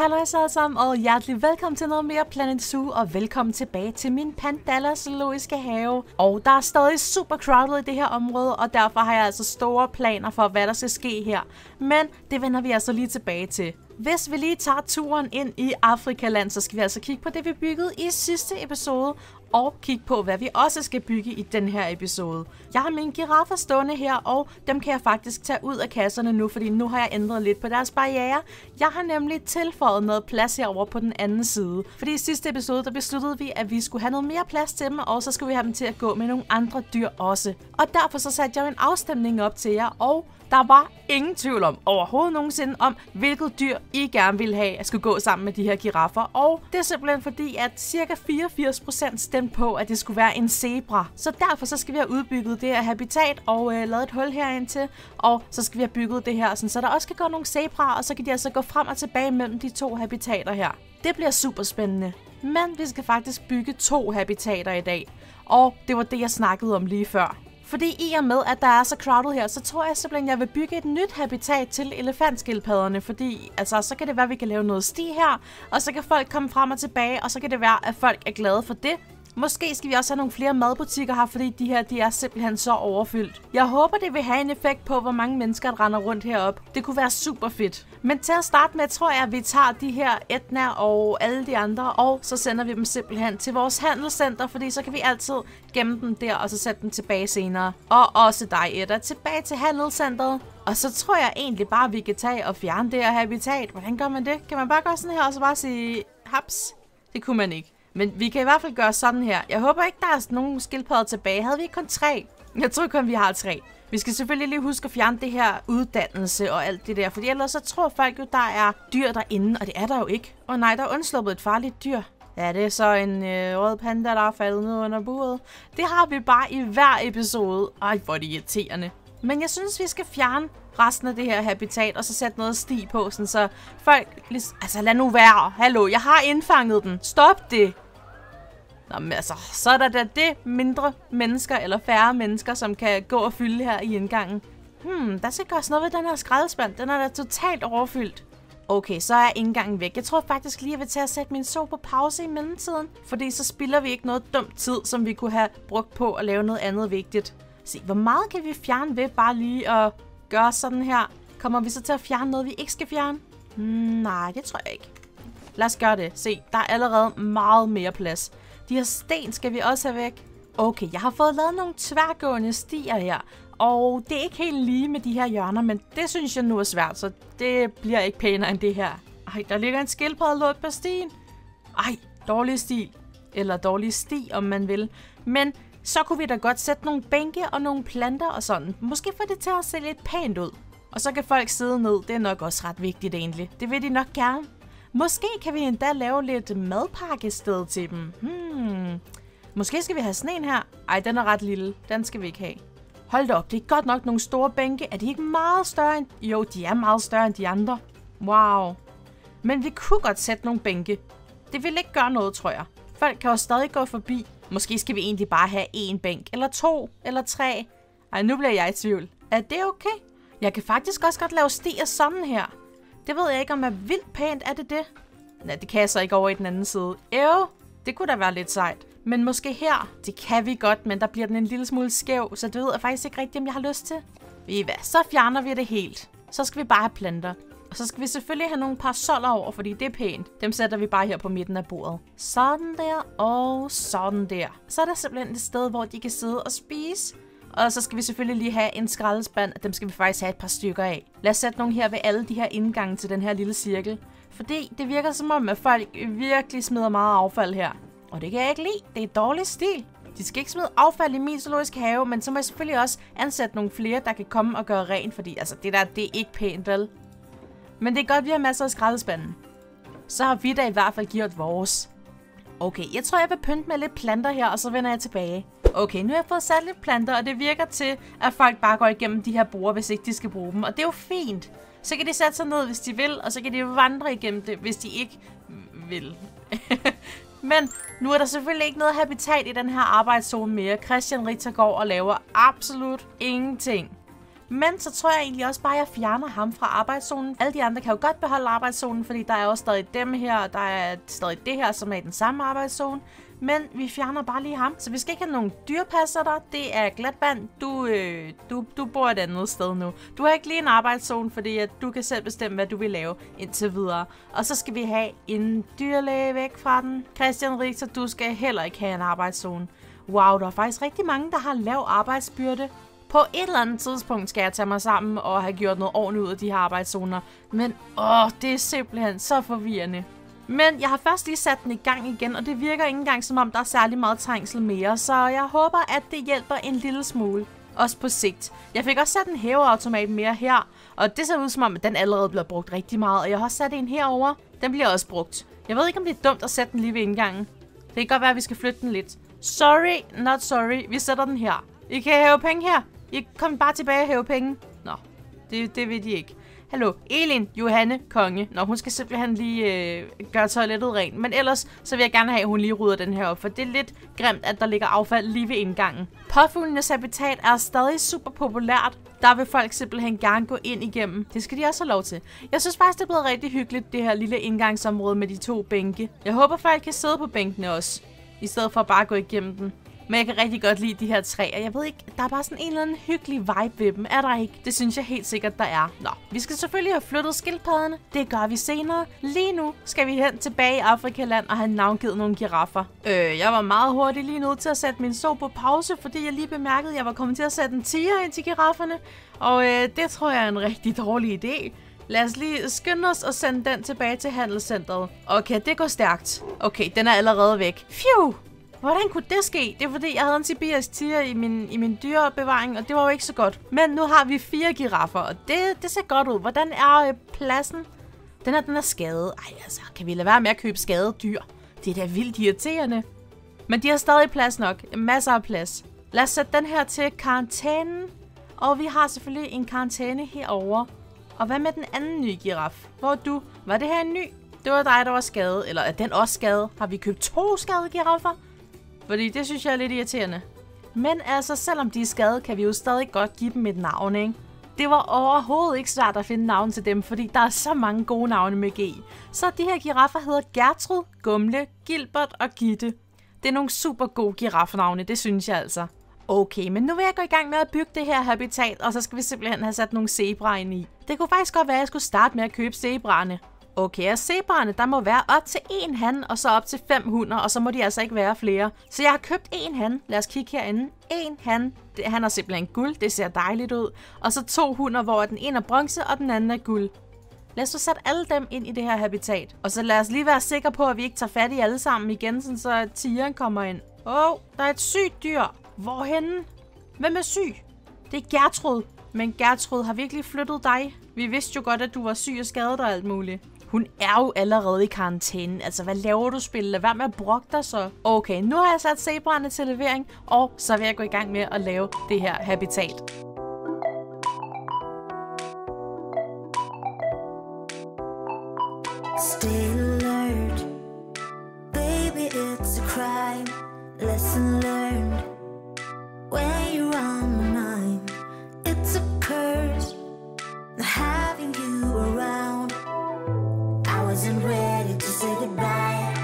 Hallo alle sammen, og hjertelig velkommen til noget mere Planet Zoo, og velkommen tilbage til min Pandala Zoologiske Have. Og der er stadig super crowded i det her område, og derfor har jeg altså store planer for, hvad der skal ske her. Men det vender vi altså lige tilbage til. Hvis vi lige tager turen ind i Afrikaland, så skal vi altså kigge på det, vi byggede i sidste episode, og kigge på, hvad vi også skal bygge i den her episode. Jeg har mine giraffer stående her, og dem kan jeg faktisk tage ud af kasserne nu, fordi nu har jeg ændret lidt på deres barriere. Jeg har nemlig tilføjet noget plads herovre på den anden side. Fordi i sidste episode, der besluttede vi, at vi skulle have noget mere plads til dem, og så skulle vi have dem til at gå med nogle andre dyr også. Og derfor så satte jeg en afstemning op til jer, og der var ingen tvivl om, overhovedet nogensinde, om hvilket dyr I gerne ville have at skulle gå sammen med de her giraffer. Og det er simpelthen fordi, at cirka 84% stemte på, at det skulle være en zebra. Så derfor så skal vi have udbygget det her habitat og lavet et hul herind til. Og så skal vi have bygget det her, så der også kan gå nogle zebraer, og så kan de altså gå frem og tilbage mellem de to habitater her. Det bliver super spændende. Men vi skal faktisk bygge 2 habitater i dag. Og det var det, jeg snakkede om lige før. Fordi i og med, at der er så crowded her, så tror jeg simpelthen, at jeg vil bygge et nyt habitat til elefantskildpadderne. Fordi altså, så kan det være, at vi kan lave noget sti her, og så kan folk komme frem og tilbage, og så kan det være, at folk er glade for det. Måske skal vi også have nogle flere madbutikker her, fordi de her, de er simpelthen så overfyldt. Jeg håber, det vil have en effekt på, hvor mange mennesker, der render rundt heroppe. Det kunne være super fedt. Men til at starte med, tror jeg, at vi tager de her Etna og alle de andre, og så sender vi dem simpelthen til vores handelscenter, fordi så kan vi altid gemme dem der, og så sætte dem tilbage senere. Og også dig, Edda, tilbage til handelscenteret. Og så tror jeg egentlig bare, at vi kan tage og fjerne det her habitat. Hvordan gør man det? Kan man bare gøre sådan her, og så bare sige haps? Det kunne man ikke. Men vi kan i hvert fald gøre sådan her. Jeg håber ikke, der er nogen skildpadder tilbage. Havde vi ikke kun 3? Jeg tror kun, vi har 3. Vi skal selvfølgelig lige huske at fjerne det her uddannelse og alt det der. Fordi ellers så tror folk jo, der er dyr derinde, og det er der jo ikke. Og nej, der er undsluppet et farligt dyr. Ja, det er så en rød panda, der er faldet ned under buret. Det har vi bare i hver episode. Ej, hvor er det irriterende. Men jeg synes, vi skal fjerne resten af det her habitat, og så sætte noget sti på, sådan så folk... Altså, lad nu være. Hallo, jeg har indfanget den. Stop det. Nå, men altså, så er der da det mindre mennesker, eller færre mennesker, som kan gå og fylde her i indgangen. Der skal gøres noget ved den her skraldespand. Den er da totalt overfyldt. Okay, så er indgangen væk. Jeg tror faktisk lige, jeg vil tage at sætte min so på pause i mellemtiden. Fordi så spilder vi ikke noget dumt tid, som vi kunne have brugt på at lave noget andet vigtigt. Se, hvor meget kan vi fjerne ved bare lige at gøre sådan her? Kommer vi så til at fjerne noget, vi ikke skal fjerne? Nej, det tror jeg ikke. Lad os gøre det. Se, der er allerede meget mere plads. De her sten skal vi også have væk. Okay, jeg har fået lavet nogle tværgående stier her. Og det er ikke helt lige med de her hjørner, men det synes jeg nu er svært, så det bliver ikke pænere end det her. Ej, der ligger en skildpadde låt på stien. Ej, dårlig stil. Eller dårlig sti, om man vil. Men så kunne vi da godt sætte nogle bænke og nogle planter og sådan. Måske få det til at se lidt pænt ud. Og så kan folk sidde ned. Det er nok også ret vigtigt egentlig. Det vil de nok gerne. Måske kan vi endda lave lidt madpakkested til dem. Måske skal vi have sådan en her. Ej, den er ret lille. Den skal vi ikke have. Hold da op, det er godt nok nogle store bænke. Er de ikke meget større end... Jo, de er meget større end de andre. Wow. Men vi kunne godt sætte nogle bænke. Det vil ikke gøre noget, tror jeg. Folk kan jo stadig gå forbi. Måske skal vi egentlig bare have 1 bænk, eller 2, eller 3. Ej, nu bliver jeg i tvivl. Er det okay? Jeg kan faktisk også godt lave stier sådan her. Det ved jeg ikke, om er vildt pænt. Er det det? Nej, det kan jeg så ikke over i den anden side. Det kunne da være lidt sejt. Men måske her. Det kan vi godt, men der bliver den en lille smule skæv, så det ved jeg faktisk ikke rigtigt, om jeg har lyst til. Ved I hvad? Så fjerner vi det helt. Så skal vi bare have planter. Og så skal vi selvfølgelig have nogle parasoller over, fordi det er pænt. Dem sætter vi bare her på midten af bordet. Sådan der, og sådan der. Så er der simpelthen et sted, hvor de kan sidde og spise. Og så skal vi selvfølgelig lige have en skraldespand, og dem skal vi faktisk have et par stykker af. Lad os sætte nogle her ved alle de her indgange til den her lille cirkel. Fordi det virker som om, at folk virkelig smider meget affald her. Og det kan jeg ikke lide. Det er dårlig stil. De skal ikke smide affald i min zoologiske have, men så må jeg selvfølgelig også ansætte nogle flere, der kan komme og gøre rent, fordi altså, det der, det er ikke pænt, vel? Men det er godt, at vi har masser af skraldespanden. Så har vi da i hvert fald gjort vores. Okay, jeg tror, jeg vil pynte med lidt planter her, og så vender jeg tilbage. Okay, nu har jeg fået sat lidt planter, og det virker til, at folk bare går igennem de her borde, hvis ikke de skal bruge dem. Og det er jo fint. Så kan de sætte sig ned, hvis de vil, og så kan de vandre igennem det, hvis de ikke vil. Men nu er der selvfølgelig ikke noget habitat i den her arbejdszone mere. Christian Ritter går og laver absolut ingenting. Men så tror jeg egentlig også bare, at jeg fjerner ham fra arbejdszonen. Alle de andre kan jo godt beholde arbejdszonen, fordi der er også stadig dem her, og der er stadig det her, som er i den samme arbejdszone. Men vi fjerner bare lige ham, så vi skal ikke have nogen dyrepasser der. Det er Glatband. Du bor et andet sted nu. Du har ikke lige en arbejdszone, fordi at du kan selv bestemme, hvad du vil lave indtil videre. Og så skal vi have en dyrlæge væk fra den. Christian Richter, du skal heller ikke have en arbejdszone. Wow, der er faktisk rigtig mange, der har lav arbejdsbyrde. På et eller andet tidspunkt skal jeg tage mig sammen og have gjort noget ordentligt ud af de her arbejdszoner. Men det er simpelthen så forvirrende. Men jeg har først lige sat den i gang igen, og det virker ikke engang som om, der er særlig meget trængsel mere. Så jeg håber, at det hjælper en lille smule. Også på sigt. Jeg fik også sat en hæveautomat mere her, og det ser ud som om, at den allerede bliver brugt rigtig meget. Og jeg har også sat en herover. Den bliver også brugt. Jeg ved ikke, om det er dumt at sætte den lige ved indgangen. Det kan godt være, at vi skal flytte den lidt. Sorry, not sorry. Vi sætter den her. I kan hæve penge her. I kom bare tilbage og hæve penge. Nå, det ved de ikke. Hallo, Elin Johanne Konge. Nå, hun skal simpelthen lige gøre toilettet rent. Men ellers, så vil jeg gerne have, at hun lige rydder den her op. For det er lidt grimt, at der ligger affald lige ved indgangen. Påfuglenes habitat er stadig super populært. Der vil folk simpelthen gerne gå ind igennem. Det skal de også have lov til. Jeg synes faktisk, det er blevet rigtig hyggeligt, det her lille indgangsområde med de 2 bænke. Jeg håber, folk kan sidde på bænkene også, i stedet for bare at gå igennem den. Men jeg kan rigtig godt lide de her træer. Jeg ved ikke, der er bare sådan en eller anden hyggelig vibe ved dem. Er der ikke? Det synes jeg helt sikkert, der er. Nå, vi skal selvfølgelig have flyttet skildpadderne. Det gør vi senere. Lige nu skal vi hen tilbage i Afrikaland og have navngivet nogle giraffer. Jeg var meget hurtigt lige nødt til at sætte min så på pause, fordi jeg lige bemærkede, at jeg var kommet til at sætte en tiger ind til girafferne. Og det tror jeg er en rigtig dårlig idé. Lad os lige skynde os og sende den tilbage til handelscentret. Okay, det går stærkt. Okay, den er allerede væk. Phew! Hvordan kunne det ske? Det er fordi, jeg havde en sibirisk tiger i min dyrebevaring, og det var jo ikke så godt. Men nu har vi 4 giraffer, og det ser godt ud. Hvordan er pladsen? Den er skadet. Ej, altså, kan vi lade være med at købe skadede dyr? Det er da vildt irriterende. Men de har stadig plads nok. Masser af plads. Lad os sætte den her til karantænen. Og vi har selvfølgelig en karantæne herover. Og hvad med den anden nye giraf? Hvor er du? Var det her en ny? Det var dig, der var skadet. Eller er den også skadet? Har vi købt 2 skadede giraffer? Fordi det synes jeg er lidt irriterende. Men altså, selvom de er skadet, kan vi jo stadig godt give dem et navn, ikke? Det var overhovedet ikke svært at finde navn til dem, fordi der er så mange gode navne med G. Så de her giraffer hedder Gertrud, Gumle, Gilbert og Gitte. Det er nogle super gode giraffenavne, det synes jeg altså. Okay, men nu vil jeg gå i gang med at bygge det her habitat, og så skal vi simpelthen have sat nogle zebraer ind i. Det kunne faktisk godt være, at jeg skulle starte med at købe zebraerne. Okay, og zebraerne, der må være op til 1 han, og så op til 5 hunder, og så må de altså ikke være flere. Så jeg har købt 1 han. Lad os kigge herinde. 1 han. Han har simpelthen guld. Det ser dejligt ud. Og så 2 hunder, hvor den ene er bronze, og den anden er guld. Lad os så sætte alle dem ind i det her habitat. Og så lad os lige være sikre på, at vi ikke tager fat i alle sammen igen, sådan så tigeren kommer ind. Der er et sygt dyr. Hvorhenne? Hvem er syg? Det er Gertrud. Men Gertrud har virkelig flyttet dig. Vi vidste jo godt, at du var syg og skadet og alt muligt. Hun er jo allerede i karantæne. Altså, hvad laver du, spil? Lad være med at brokke dig så. Okay, nu har jeg sat zebraerne til levering, og så vil jeg gå i gang med at lave det her habitat. Stay alert. Baby, it's a crime. Lesson learned. When you're on my mind, it's a curse. Not having you around. Wasn't ready to say goodbye.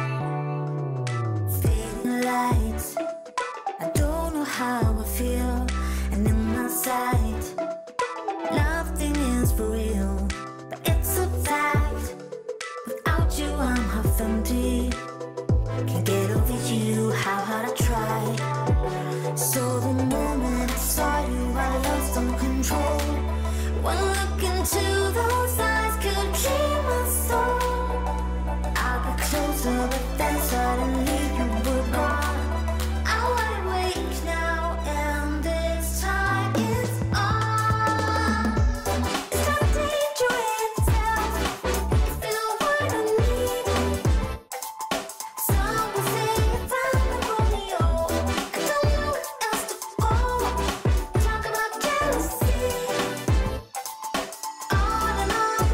Fading lights. I don't know how I feel. And in my sight, nothing is for real. But it's a fact. Without you, I'm half empty. Can't get over you, how hard I try. So the moment I saw you, I lost some control. One look into those eyes could keep my soul. Closer, but then suddenly you were gone. I'm wide awake now, and this time is on. It's not danger itself. You feel what I need. Someone say it's time to Romeo. I don't know where else to go. Talk about jealousy. On and on.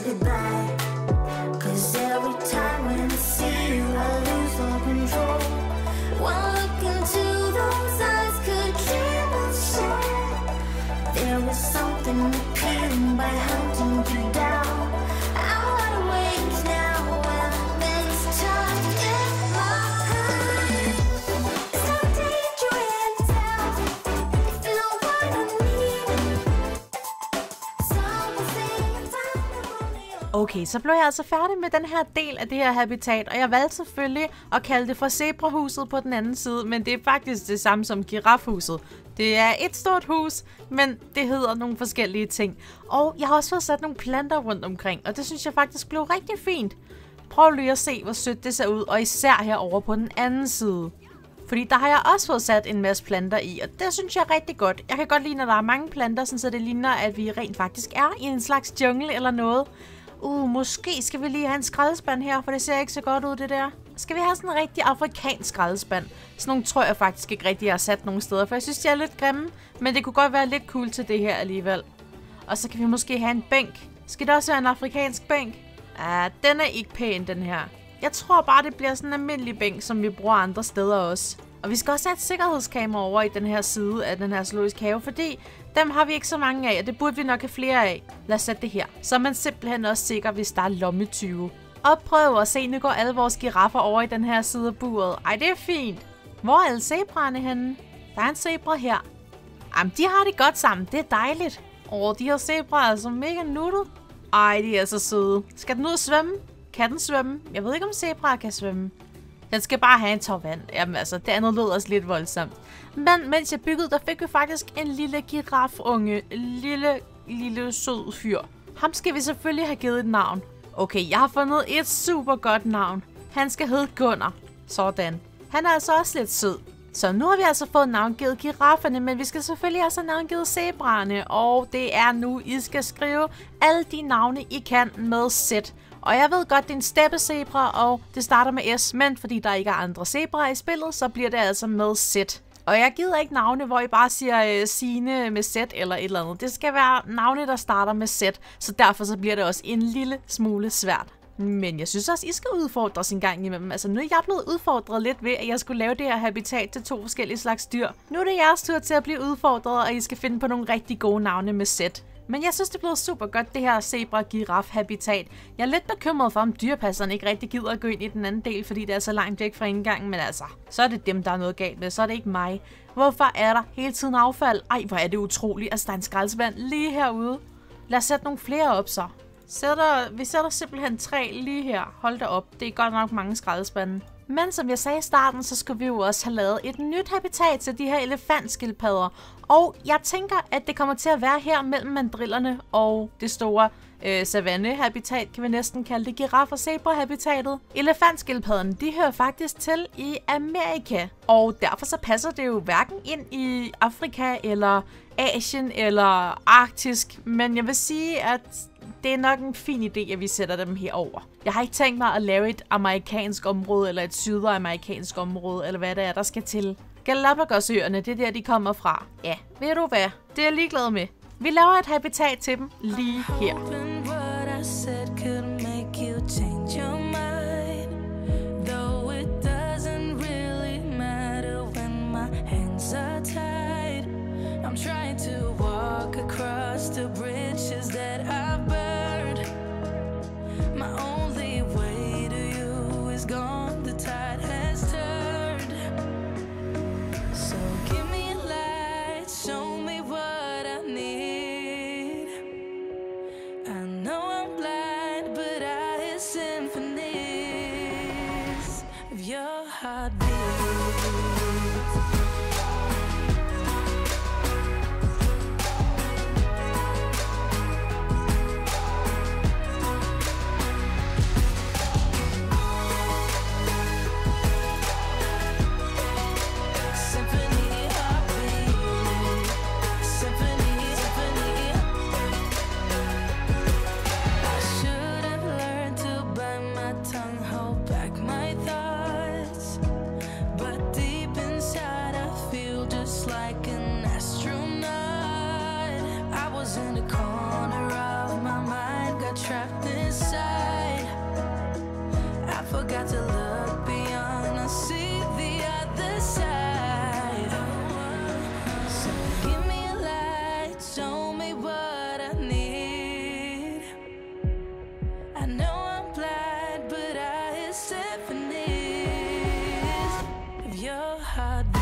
really bad. 'Cause every time when I see you, I lose all control. One look into those eyes could kill my soul. There was something appealing by hunting you down. I'm wide awake now when this time in my heart. It's so dangerous out. If you know what I mean. Someone say you found them only. Okay, så blev jeg altså færdig med den her del af det her habitat, og jeg valgte selvfølgelig at kalde det for zebrahuset på den anden side, men det er faktisk det samme som girafhuset. Det er et stort hus, men det hedder nogle forskellige ting. Og jeg har også fået sat nogle planter rundt omkring, og det synes jeg faktisk blev rigtig fint. Prøv lige at se, hvor sødt det ser ud, og især herovre på den anden side. Fordi der har jeg også fået sat en masse planter i, og det synes jeg er rigtig godt. Jeg kan godt lide, når der er mange planter, så det ligner, at vi rent faktisk er i en slags jungle eller noget. Måske skal vi lige have en skraldespand her, for det ser ikke så godt ud, det der. Skal vi have sådan en rigtig afrikansk skraldespand? Sådan nogle tror jeg faktisk ikke rigtig, jeg har sat nogen steder, for jeg synes, de er lidt grimme. Men det kunne godt være lidt cool til det her alligevel. Og så kan vi måske have en bænk. Skal det også være en afrikansk bænk? Den er ikke pæn, den her. Jeg tror bare, det bliver sådan en almindelig bænk, som vi bruger andre steder også. Og vi skal også have et sikkerhedskamera over i den her side af den her zoologiske have, fordi dem har vi ikke så mange af, og det burde vi nok have flere af. Lad os sætte det her. Så er man simpelthen også sikker, hvis der er lommetyve. Og prøv at se, nu går alle vores giraffer over i den her side af buret. Ej, det er fint. Hvor er alle zebraerne henne? Der er en zebra her. Jamen, de har det godt sammen. Det er dejligt. De her zebraer er altså mega nuttet. Ej, de er så søde. Skal den ud og svømme? Kan den svømme? Jeg ved ikke, om zebraer kan svømme. Den skal bare have en tår vand. Jamen altså, det andet lød også lidt voldsomt. Men mens jeg byggede, der fik vi faktisk en lille girafunge. Lille sød fyr. Ham skal vi selvfølgelig have givet et navn. Okay, jeg har fundet et super godt navn. Han skal hedde Gunnar. Sådan. Han er altså også lidt sød. Så nu har vi altså fået navngivet girafferne, men vi skal selvfølgelig også have navngivet zebraerne. Og det er nu, I skal skrive alle de navne, I kan med Z. Og jeg ved godt, det er en steppezebra, og det starter med S, men fordi der ikke er andre zebraer i spillet, så bliver det altså med Z. Og jeg gider ikke navne, hvor I bare siger Signe med Z eller et eller andet. Det skal være navne, der starter med Z, så derfor så bliver det også en lille smule svært. Men jeg synes også, I skal udfordres en gang imellem. Altså nu er jeg blevet udfordret lidt ved, at jeg skulle lave det her habitat til 2 forskellige slags dyr. Nu er det jeres tur til at blive udfordret, og I skal finde på nogle rigtig gode navne med Z. Men jeg synes, det er blevet super godt, det her zebra-giraf-habitat. Jeg er lidt bekymret for, om dyrepasseren ikke rigtig gider at gå ind i den anden del, fordi det er så langt væk fra indgangen. Men altså, så er det dem, der er noget galt med. Så er det ikke mig. Hvorfor er der hele tiden affald? Ej, hvor er det utroligt. Altså, der er en skraldespand lige herude. Lad os sætte nogle flere op, så. Vi sætter simpelthen 3 lige her. Hold da op. Det er godt nok mange skraldespande. Men som jeg sagde i starten, så skulle vi jo også have lavet et nyt habitat til de her elefantskildpadder. Og jeg tænker, at det kommer til at være her mellem mandrillerne og det store savannehabitat, kan vi næsten kalde det, giraf- og zebra-habitatet. Elefantskildpadderne, de hører faktisk til i Amerika, og derfor så passer det jo hverken ind i Afrika eller Asien eller Arktisk, men jeg vil sige, at det er nok en fin idé, at vi sætter dem herover. Jeg har ikke tænkt mig at lave et amerikansk område eller et sydamerikansk område, eller hvad det er, der skal til. Galapagosøerne, det er der, de kommer fra. Ja, ved du hvad? Det er jeg ligeglad med. Vi laver et habitat til dem lige her. I'm trying to walk across the bridges that I've burned. My only way to you is gone, the tide has turned. So give me a light, show me what I need. I know I'm blind, but I hear symphonies of your heartbeat. Trapped in me what I need. I know I'm blind, but I hear symphonies of your heartbeat.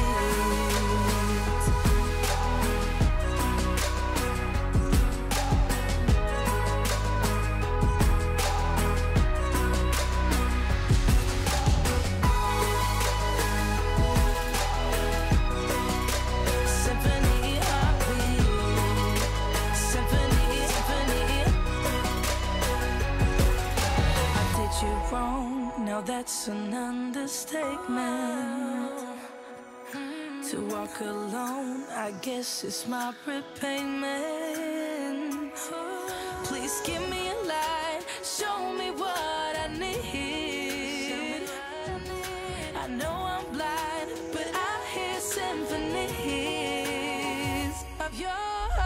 Now that's an understatement. To walk alone, I guess it's my repayment. Please give me a light, show me what I need. I know I'm blind, but I hear symphonies of your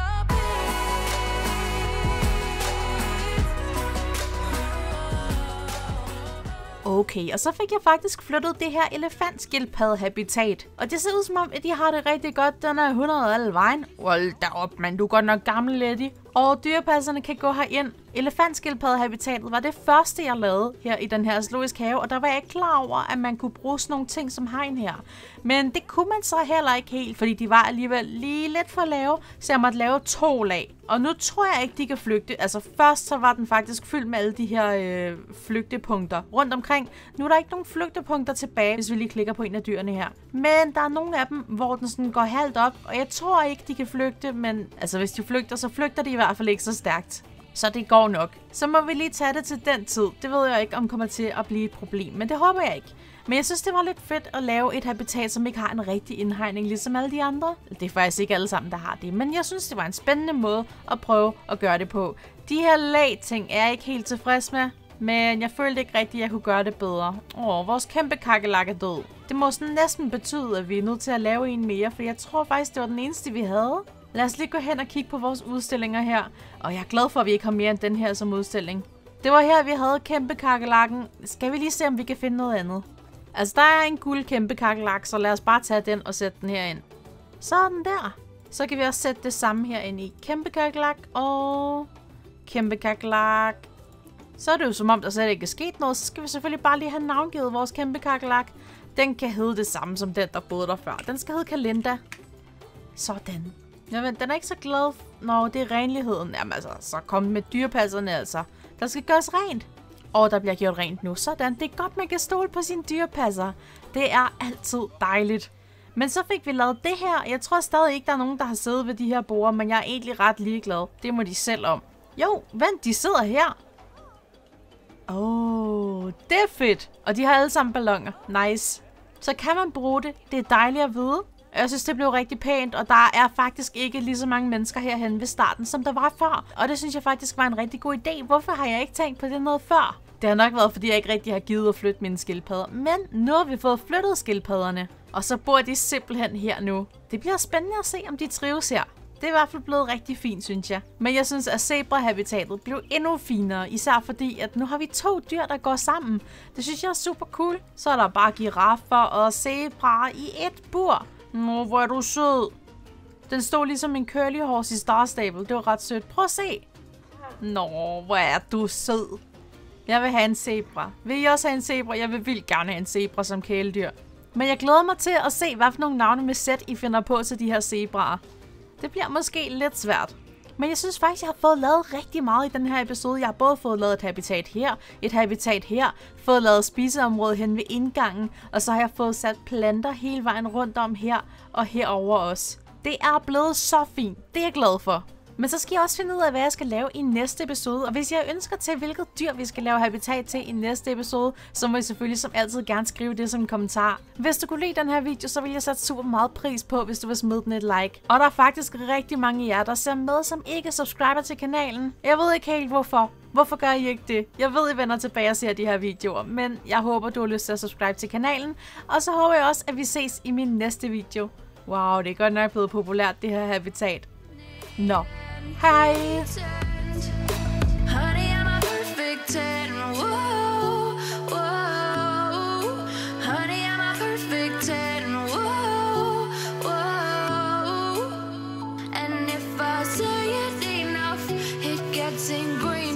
Okay, og så fik jeg faktisk flyttet det her elefantskildpaddehabitat. Og det ser ud som om, at de har det rigtig godt. Den er 100 alle vejen. Hold da op, mand. Du er godt nok gammel, Letty. Og dyrepasserne kan gå herind. Elefantskildpaddehabitatet var det første, jeg lavede her i den her zoologisk have. Og der var jeg ikke klar over, at man kunne bruge sådan nogle ting som hegn her. Men det kunne man så heller ikke helt, fordi de var alligevel lige lidt for lave. Så jeg måtte lave 2 lag. Og nu tror jeg ikke, de kan flygte. Altså først så var den faktisk fyldt med alle de her flygtepunkter rundt omkring. Nu er der ikke nogen flygtepunkter tilbage, hvis vi lige klikker på en af dyrene her. Men der er nogle af dem, hvor den sådan går halvt op. Og jeg tror ikke, de kan flygte, men altså hvis de flygter, så flygter de i hvert fald ikke så stærkt. Så det går nok. Så må vi lige tage det til den tid. Det ved jeg ikke, om kommer til at blive et problem, men det håber jeg ikke. Men jeg synes, det var lidt fedt at lave et habitat, som ikke har en rigtig indhegning, ligesom alle de andre. Det er faktisk ikke alle sammen, der har det, men jeg synes, det var en spændende måde at prøve at gøre det på. De her lag-ting er jeg ikke helt tilfreds med, men jeg følte ikke rigtigt, at jeg kunne gøre det bedre. Vores kæmpe kakelak er død. Det må sådan næsten betyde, at vi er nødt til at lave en mere, for jeg tror faktisk, det var den eneste, vi havde. Lad os lige gå hen og kigge på vores udstillinger her. Og jeg er glad for, at vi ikke har mere end den her som udstilling. Det var her, vi havde kæmpe kakelakken. Skal vi lige se, om vi kan finde noget andet? Altså, der er en guld kæmpe kakelak, så lad os bare tage den og sætte den herind. Sådan der. Så kan vi også sætte det samme herinde i kæmpe kakelak og kæmpe kakelak. Så er det jo som om, der slet ikke er sket noget. Så skal vi selvfølgelig bare lige have navngivet vores kæmpe kakelak. Den kan hedde det samme som den, der boede der før. Den skal hedde Kalinda. Sådan. Jamen, den er ikke så glad, når det er renligheden. Jamen altså, så kom med dyrepasserne altså. Der skal gøres rent. Og der bliver gjort rent nu. Sådan, det er godt, man kan stole på sine dyrepasser. Det er altid dejligt. Men så fik vi lavet det her. Jeg tror stadig ikke, der er nogen, der har siddet ved de her borde, men jeg er egentlig ret ligeglad. Det må de selv om. Jo, vent, de sidder her. Det er fedt. Og de har alle sammen balloner. Nice. Så kan man bruge det. Det er dejligt at vide. Jeg synes, det blev rigtig pænt, og der er faktisk ikke lige så mange mennesker herhen ved starten, som der var før. Og det synes jeg faktisk var en rigtig god idé. Hvorfor har jeg ikke tænkt på det noget før? Det har nok været, fordi jeg ikke rigtig har givet at flytte mine skildpadder. Men nu har vi fået flyttet skildpadderne, og så bor de simpelthen her nu. Det bliver spændende at se, om de trives her. Det er i hvert fald blevet rigtig fint, synes jeg. Men jeg synes, at zebra-habitatet blev endnu finere, især fordi, at nu har vi 2 dyr, der går sammen. Det synes jeg er super cool. Så er der bare giraffer og zebraer i et bur. Nå, hvor er du sød. Den stod ligesom en curly horse i Star Stable. Det var ret sødt. Prøv at se. Nå, hvor er du sød. Jeg vil have en zebra. Vil I også have en zebra? Jeg vil vildt gerne have en zebra som kæledyr. Men jeg glæder mig til at se, hvad for nogle navne med Z I finder på til de her zebraer. Det bliver måske lidt svært. Men jeg synes faktisk, jeg har fået lavet rigtig meget i den her episode. Jeg har både fået lavet et habitat her, fået lavet spiseområde hen ved indgangen, og så har jeg fået sat planter hele vejen rundt om her og herover også. Det er blevet så fint. Det er jeg glad for. Men så skal jeg også finde ud af, hvad jeg skal lave i næste episode. Og hvis jeg ønsker til, hvilket dyr vi skal lave habitat til i næste episode, så må I selvfølgelig som altid gerne skrive det som en kommentar. Hvis du kunne lide den her video, så vil jeg sætte super meget pris på, hvis du vil smide den et like. Og der er faktisk rigtig mange af jer, der ser med, som ikke subscriber til kanalen. Jeg ved ikke helt hvorfor. Hvorfor gør I ikke det? Jeg ved, I vender tilbage og ser de her videoer, men jeg håber, du har lyst til at subscribe til kanalen. Og så håber jeg også, at vi ses i min næste video. Wow, det er godt nok blevet populært, det her habitat. Nå. Hej! Honey, I'm a perfect 10. Whoa, whoa. Honey, I'm a perfect 10. Whoa, whoa. And if I say it, dancing green.